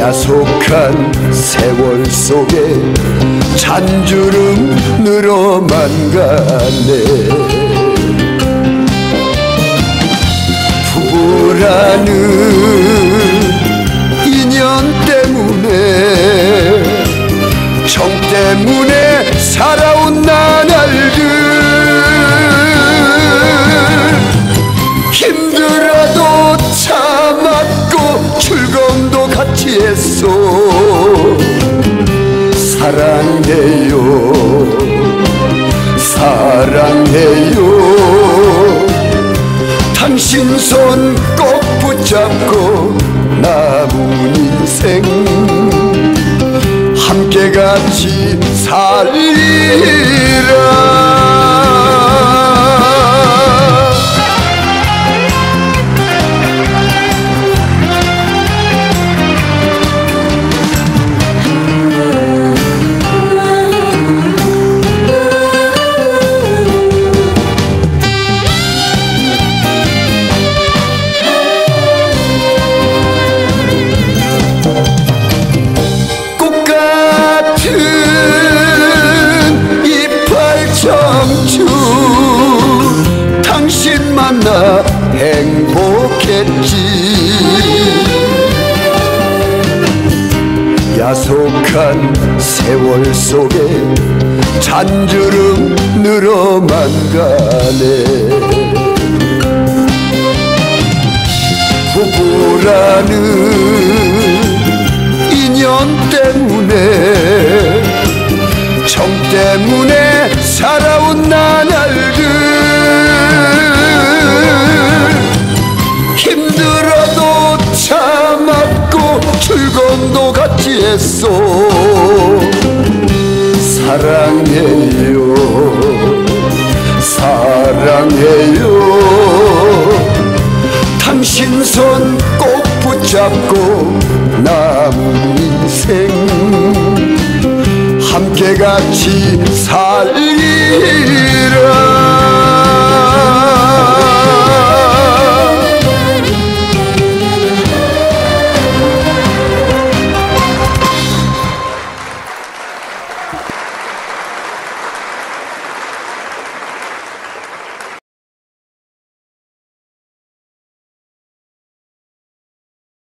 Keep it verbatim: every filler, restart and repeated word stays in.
야속한 세월 속에 잔주름 늘어만 가네. 부부라는 인연 때문에 정 때문에 살아온 나날들 힘들어도 참았고 출검도 같이 했어. 사랑해요 사랑해요 당신 손 꼭 붙잡고 남은 인생 함께 같이 살리라. 당신 만나 행복했지. 야속한 세월 속에 잔주름 늘어만 가네. 부부라는 인연 때문에 정 때문에 살아온 나날들 힘들어도 참았고 출검도 같이 했어. 사랑해요 사랑해요 당신 손 꼭 붙잡고 남은 인생 함께 같이 살리